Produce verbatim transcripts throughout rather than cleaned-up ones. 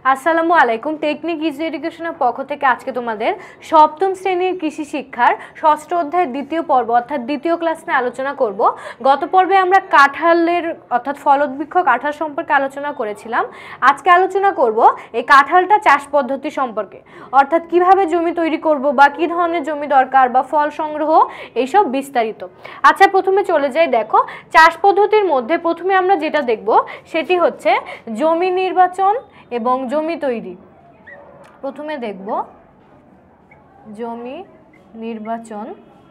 আসসালামু আলাইকুম। Technique easy এডুকেশনের পক্ষ থেকে আজকে তোমাদের সপ্তম শ্রেণীর কৃষি শিক্ষার ষষ্ঠ অধ্যায়ের দ্বিতীয় পর্ব অর্থাৎ দ্বিতীয় ক্লাস নিয়ে আলোচনা করব। গত পর্বে আমরা কাঁঠালের অর্থাৎ ফলবৃক্ষ কাঁঠাল সম্পর্কে আলোচনা করেছিলাম। আজকে আলোচনা করব এই কাঁঠালটা চাষ পদ্ধতি সম্পর্কে, অর্থাৎ কিভাবে জমি তৈরি করব বা কী ধরনের জমি দরকার বা ফল সংগ্রহ এইসব বিস্তারিত। আচ্ছা, প্রথমে চলে যাই। দেখো, চাষ পদ্ধতির মধ্যে প্রথমে আমরা যেটা দেখব সেটি হচ্ছে জমি নির্বাচন এবং জমি তৈরি। প্রথমে দেখব জমি নির্বাচন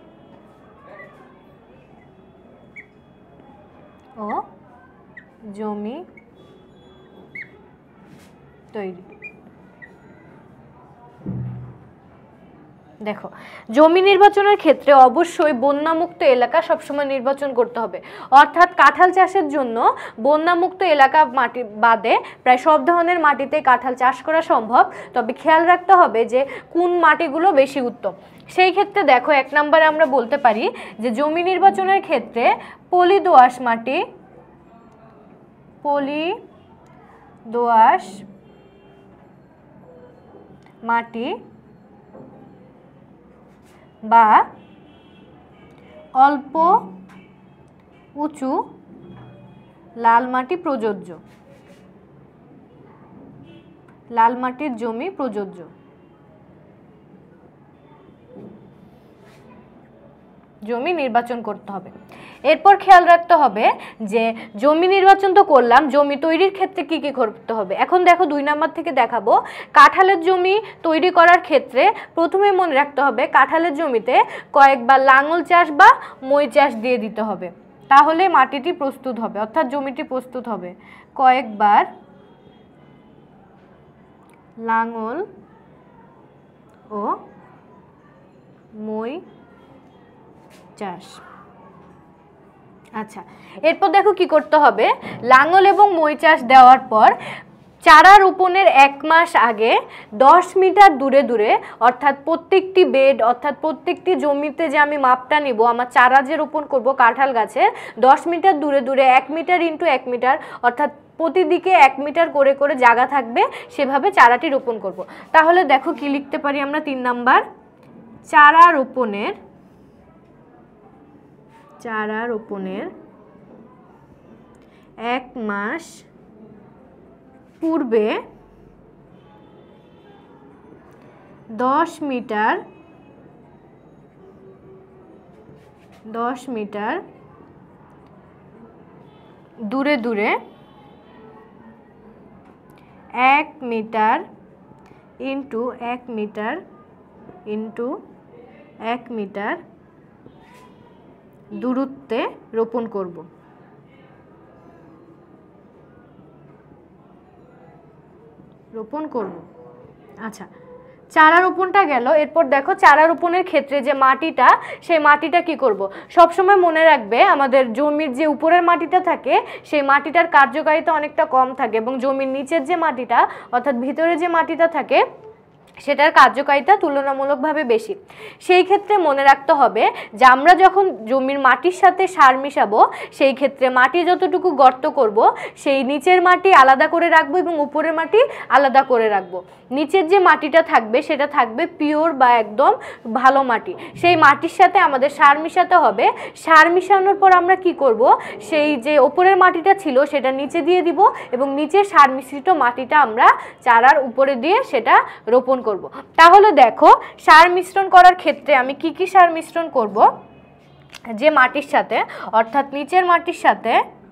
ও জমি তৈরি। দেখো, জমি নির্বাচনের ক্ষেত্রে অবশ্যই বন্যামুক্ত এলাকা সবসময় নির্বাচন করতে হবে, অর্থাৎ কাঁঠাল চাষের জন্য বন্যামুক্ত এলাকা মাটি বাদে প্রায় সব ধরনের মাটিতে কাঁঠাল চাষ করা সম্ভব। তবে খেয়াল রাখতে হবে যে কোন মাটিগুলো বেশি উত্তম। সেই ক্ষেত্রে দেখো, এক নম্বরে আমরা বলতে পারি যে জমি নির্বাচনের ক্ষেত্রে পলি দোআঁশ মাটি পলি দোআঁশ মাটি বা অল্প উঁচু লাল মাটি প্রযোজ্য। লাল মাটির জমি প্রযোজ্য। জমি নির্বাচন করতে হবে। এরপর খেয়াল রাখতে হবে যে জমি নির্বাচন তো করলাম, জমি তৈরির ক্ষেত্রে কি কি করতে হবে। এখন দেখো, দুই নাম্বার থেকে দেখাবো। কাঁঠালের জমি তৈরি করার ক্ষেত্রে প্রথমে মনে রাখতে হবে কাঁঠালের জমিতে কয়েকবার লাঙল চাষ বা মই চাষ দিয়ে দিতে হবে, তাহলে মাটিটি প্রস্তুত হবে, অর্থাৎ জমিটি প্রস্তুত হবে। কয়েকবার লাঙল ও মই চাষ। আচ্ছা, এরপর দেখো কি করতে হবে। লাঙল এবং মই চাষ দেওয়ার পর চারা রোপণের এক মাস আগে দশ মিটার দূরে দূরে, অর্থাৎ প্রত্যেকটি বেড অর্থাৎ প্রত্যেকটি জমিতে যে আমি মাপটা নিব আমার চারা যে রোপণ করব কাঁঠাল গাছের, দশ মিটার দূরে দূরে এক মিটার ইন্টু এক মিটার অর্থাৎ প্রতিদিকে এক মিটার করে করে জায়গা থাকবে, সেভাবে চারাটি রোপণ করব। তাহলে দেখো কি লিখতে পারি আমরা। তিন নাম্বার, চারা রোপণের চারা রোপণের এক মাস পূর্বে দশ মিটার দশ মিটার দূরে দূরে এক মিটার ইন্টু এক মিটার ইন্টু এক মিটার দূরত্বে রোপণ করব। রোপণ করব। আচ্ছা, চারা রোপণটা গেল। এরপর দেখো, চারা রোপণের ক্ষেত্রে যে মাটিটা, সেই মাটিটা কি করব। সবসময় মনে রাখবে আমাদের জমির যে উপরের মাটিটা থাকে সেই মাটিটার কার্যকারিতা অনেকটা কম থাকে এবং জমির নিচের যে মাটিটা অর্থাৎ ভিতরে যে মাটিটা থাকে সেটার কার্যকারিতা তুলনামূলকভাবে বেশি। সেই ক্ষেত্রে মনে রাখতে হবে যে আমরা যখন জমির মাটির সাথে সার মিশাবো সেই ক্ষেত্রে মাটি যতটুকু গর্ত করব সেই নিচের মাটি আলাদা করে রাখবো এবং উপরের মাটি আলাদা করে রাখবো। নিচের যে মাটিটা থাকবে সেটা থাকবে পিওর বা একদম ভালো মাটি, সেই মাটির সাথে আমাদের সার মিশাতে হবে। সার মিশানোর পর আমরা কি করব, সেই যে উপরের মাটিটা ছিল সেটা নিচে দিয়ে দিব এবং নিচের সার মিশ্রিত মাটিটা আমরা চারার উপরে দিয়ে সেটা রোপণ করব। তাহলে দেখো, সার মিশ্রণ করার ক্ষেত্রে আমি কি কি সার মিশ্রণ করব। যে মাটির সাথে অর্থাৎ নিচের মাটির সাথে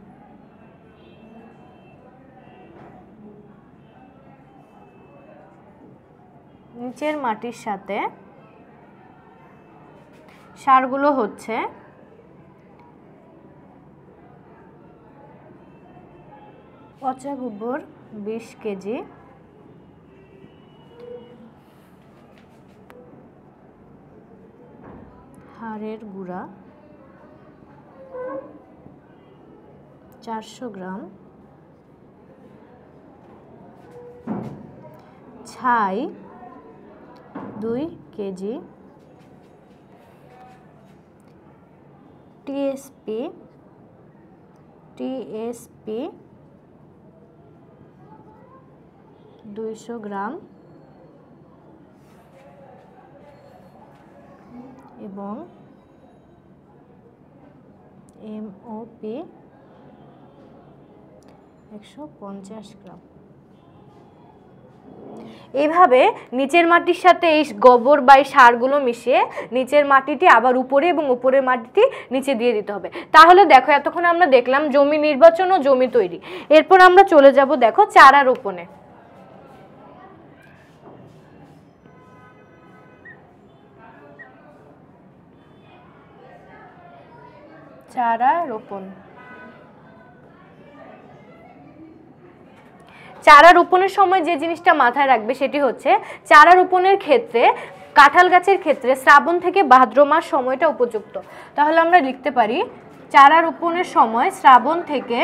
নিচের মাটির সাথে সারগুলো হচ্ছে পচা গোবর বিশ কেজি, হাড়ের গুঁড়া চারশো গ্রাম, ছাই দুই কেজি, টিএসপি টিএসপি দুইশো গ্রাম এবং এমওপি একশো পঞ্চাশ গ্রাম। এইভাবে নিচের মাটির সাথে এই গোবর বা এই সারগুলো মিশিয়ে নিচের মাটিটি আবার উপরে এবং উপরের মাটিটি নিচে দিয়ে দিতে হবে। তাহলে দেখো এতক্ষণ আমরা দেখলাম জমি নির্বাচন ও জমি তৈরি। এরপর আমরা চলে যাব দেখো চারা রোপণে। চারা রোপণ। চারা রোপণের সময় যে জিনিসটা মাথায় রাখবে সেটি হচ্ছে চারা রোপণের ক্ষেত্রে কাঁঠাল গাছের ক্ষেত্রে শ্রাবণ থেকে ভাদ্র মাস সময়টা উপযুক্ত। তাহলে আমরা লিখতে পারি চারা রোপণের সময় শ্রাবণ থেকে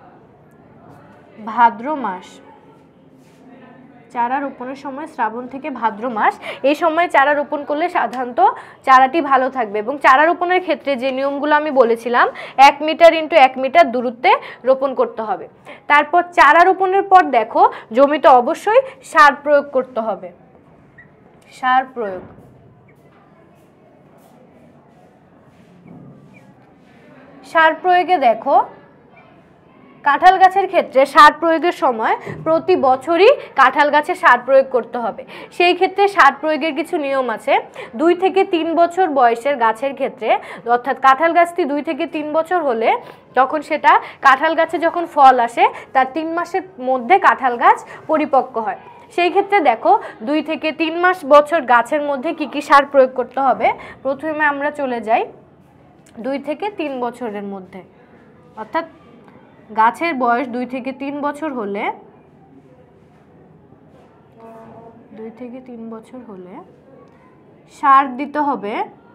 ভাদ্র মাস। চারা রোপণের সময় শ্রাবণ থেকে ভাদ্র মাস, এই সময় চারা রোপণ করলে সাধারণত চারাটি ভালো থাকবে। এবং চারা রোপণের ক্ষেত্রে যে নিয়মগুলো আমি বলেছিলাম, এক মিটার ইন্টু এক মিটার দূরত্বে রোপণ করতে হবে। তারপর চারা রোপণের পর দেখো জমিতে অবশ্যই সার প্রয়োগ করতে হবে। সার প্রয়োগ। সার প্রয়োগে দেখো কাঁঠাল গাছের ক্ষেত্রে সার প্রয়োগের সময় প্রতি বছরই কাঁঠাল গাছে সার প্রয়োগ করতে হবে। সেই ক্ষেত্রে সার প্রয়োগের কিছু নিয়ম আছে। দুই থেকে তিন বছর বয়সের গাছের ক্ষেত্রে, অর্থাৎ কাঁঠাল গাছটি দুই থেকে তিন বছর হলে তখন সেটা কাঁঠাল গাছে যখন ফল আসে তার তিন মাসের মধ্যে কাঁঠাল গাছ পরিপক্ক হয়। সেই ক্ষেত্রে দেখো দুই থেকে তিন মাস বছর গাছের মধ্যে কি কি সার প্রয়োগ করতে হবে। প্রথমে আমরা চলে যাই দুই থেকে তিন বছরের মধ্যে, অর্থাৎ গাছের বয়স দুই থেকে তিন বছর হলে দুই থেকে তিন বছর হলে সার দিতে হবে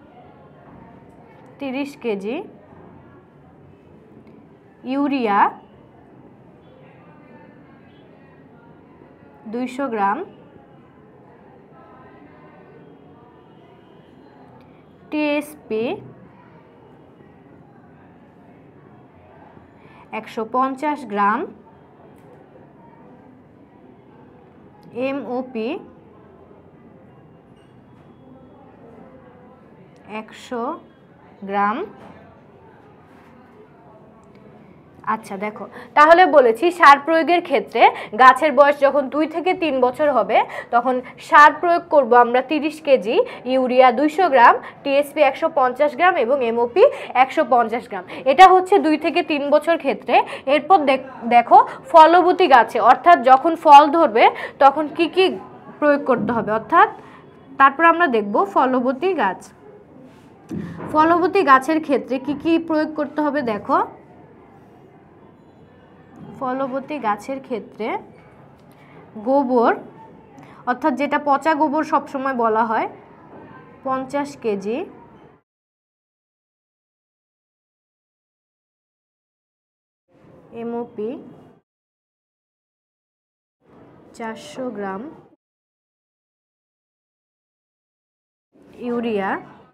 তিরিশ কেজি ইউরিয়া দুইশো গ্রাম, টিএসপি একশো পঞ্চাশ গ্রাম, এমওপি একশো গ্রাম। আচ্ছা দেখো, তাহলে বলেছি সার প্রয়োগের ক্ষেত্রে গাছের বয়স যখন দুই থেকে তিন বছর হবে তখন সার প্রয়োগ করব আমরা তিরিশ কেজি ইউরিয়া দুইশো গ্রাম, টিএসপি একশো পঞ্চাশ গ্রাম এবং এমওপি একশো পঞ্চাশ গ্রাম। এটা হচ্ছে দুই থেকে তিন বছর ক্ষেত্রে। এরপর দেখো ফলবতী গাছে, অর্থাৎ যখন ফল ধরবে তখন কি কি প্রয়োগ করতে হবে, অর্থাৎ তারপর আমরা দেখব ফলবতী গাছ। ফলবতী গাছের ক্ষেত্রে কি কি প্রয়োগ করতে হবে দেখো। ফলবতী গাছের ক্ষেত্রে গোবর, অর্থাৎ যেটা পচা গোবর সবসময় বলা হয়, পঞ্চাশ কেজি, এমওপি চারশো গ্রাম, ইউরিয়া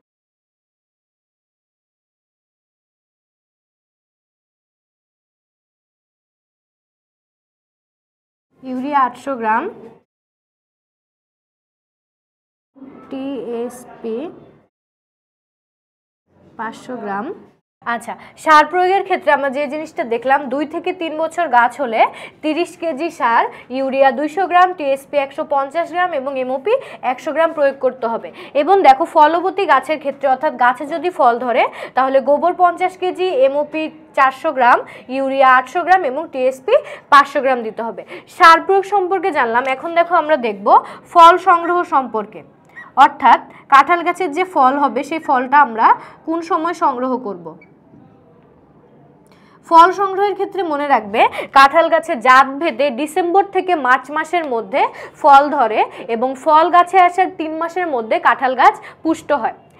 ইউরিয়া আটশো গ্রাম, টিএসপি পাঁচশো গ্রাম। আচ্ছা, সার প্রয়োগের ক্ষেত্রে আমরা যে জিনিসটা দেখলাম, দুই থেকে তিন বছর গাছ হলে তিরিশ কেজি সার ইউরিয়া দুইশো গ্রাম, টিএসপি একশো পঞ্চাশ গ্রাম এবং এমওপি একশো গ্রাম প্রয়োগ করতে হবে। এবং দেখো ফলবতী গাছের ক্ষেত্রে, অর্থাৎ গাছে যদি ফল ধরে তাহলে গোবর পঞ্চাশ কেজি, এমওপি চারশো গ্রাম, ইউরিয়া আটশো গ্রাম এবং টিএসপি পাঁচশো গ্রাম দিতে হবে। সার প্রয়োগ সম্পর্কে জানলাম। এখন দেখো আমরা দেখব ফল সংগ্রহ সম্পর্কে, অর্থাৎ কাঁঠাল গাছের যে ফল হবে সেই ফলটা আমরা কোন সময় সংগ্রহ করব। ফল সংগ্রহের ক্ষেত্রে মনে রাখবে কাঁঠাল গাছে জাত ভেদে ডিসেম্বর থেকে মার্চ মাসের মধ্যে ফল ধরে এবং ফল গাছে আসার তিন মাসের মধ্যে কাঁঠাল গাছ পুষ্ট হয়।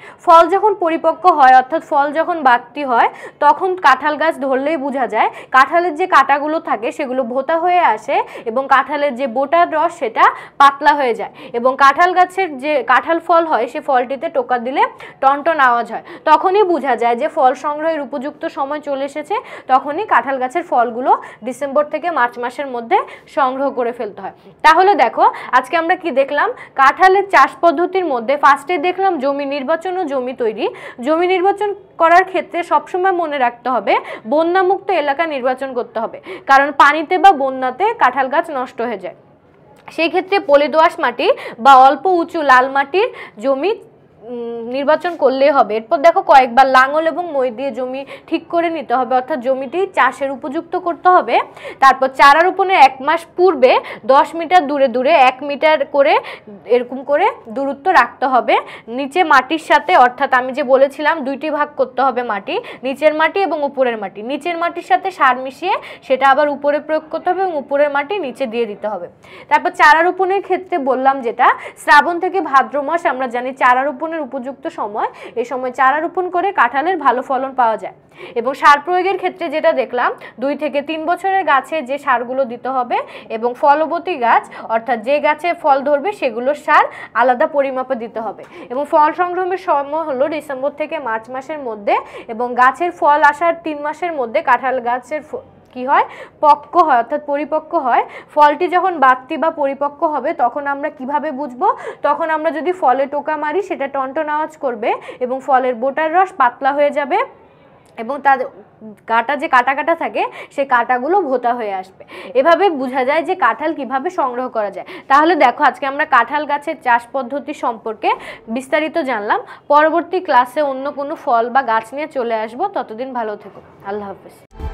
ফল যখন পরিপক্ক হয় অর্থাৎ ফল যখন বাড়তি হয় তখন কাঁঠাল গাছ ধরলেই বোঝা যায় কাঁঠালের যে কাঁটাগুলো থাকে সেগুলো ভোতা হয়ে আসে এবং কাঁঠালের যে বোটার রস সেটা পাতলা হয়ে যায় এবং কাঁঠাল গাছের যে কাঁঠাল ফল হয় সে ফলটিতে টোকা দিলে টনটন আওয়াজ হয়। তখনই বোঝা যায় যে ফল সংগ্রহের উপযুক্ত সময় চলে এসেছে, তখনই কাঁঠাল গাছের ফলগুলো ডিসেম্বর থেকে মার্চ মাসের মধ্যে সংগ্রহ করে ফেলতে হয়। তাহলে দেখো আজকে আমরা কি দেখলাম, কাঁঠালের চাষ পদ্ধতির মধ্যে ফার্স্টে দেখলাম জমি নির্বাচন ও জমি তৈরি। জমি নির্বাচন করার ক্ষেত্রে সবসময় মনে রাখতে হবে বন্যামুক্ত এলাকা নির্বাচন করতে হবে, কারণ পানিতে বা বন্যাতে কাঁঠাল গাছ নষ্ট হয়ে যায়। সেই ক্ষেত্রে পলি দোআঁশ মাটি বা অল্প উঁচু লাল মাটির জমি নির্বাচন করলেই হবে। এরপর দেখো কয়েকবার লাঙল এবং মই দিয়ে জমি ঠিক করে নিতে হবে, অর্থাৎ জমিটি চাষের উপযুক্ত করতে হবে। তারপর চারা রোপণের এক মাস পূর্বে দশ মিটার দূরে দূরে এক মিটার করে এরকম করে দূরত্ব রাখতে হবে নিচে মাটির সাথে, অর্থাৎ আমি যে বলেছিলাম দুইটি ভাগ করতে হবে মাটি, নিচের মাটি এবং উপরের মাটি। নিচের মাটির সাথে সার মিশিয়ে সেটা আবার উপরে প্রয়োগ করতে হবে এবং উপরের মাটি নিচে দিয়ে দিতে হবে। তারপর চারা রোপণের ক্ষেত্রে বললাম যেটা শ্রাবণ থেকে ভাদ্র মাস আমরা জানি চারা রোপণের উপযুক্ত সময়, এই সময় চারা রোপণ করে কাঁঠালের ভালো ফলন পাওয়া যায়। এবং সার প্রয়োগের ক্ষেত্রে যেটা দেখলাম দুই থেকে তিন বছরের গাছে যে সারগুলো দিতে হবে এবং ফলবতী গাছ অর্থাৎ যে গাছে ফল ধরবে সেগুলোর সার আলাদা পরিমাপে দিতে হবে। এবং ফল সংগ্রহের সময় হলো ডিসেম্বর থেকে মার্চ মাসের মধ্যে এবং গাছের ফল আসার তিন মাসের মধ্যে কাঁঠাল গাছের কি হয় পক্ক হয় অর্থাৎ পরিপক্ক হয়। ফলটি যখন বাড়তি বা পরিপক্ক হবে তখন আমরা কিভাবে বুঝবো, তখন আমরা যদি ফলে টোকা মারি সেটা টনটন আওয়াজ করবে এবং ফলের বোটার রস পাতলা হয়ে যাবে এবং তার কাঁটা যে কাটা কাটা থাকে সেই কাঁটাগুলো ভোতা হয়ে আসবে। এভাবে বোঝা যায় যে কাঁঠাল কিভাবে সংগ্রহ করা যায়। তাহলে দেখো আজকে আমরা কাঁঠাল গাছের চাষ পদ্ধতি সম্পর্কে বিস্তারিত জানলাম। পরবর্তী ক্লাসে অন্য কোনো ফল বা গাছ নিয়ে চলে আসবো। ততদিন ভালো থেকো। আল্লাহ হাফেজ।